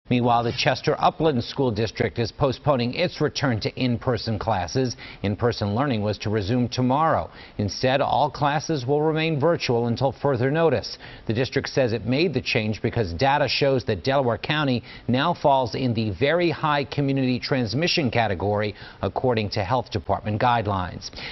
Meanwhile, the Chester-Upland School District is postponing its return to in-person classes. In-person learning was to resume tomorrow. Instead, all classes will remain virtual until further notice. The district says it made the change because data shows that Delaware County now falls in the very high community transmission category, according to health department guidelines.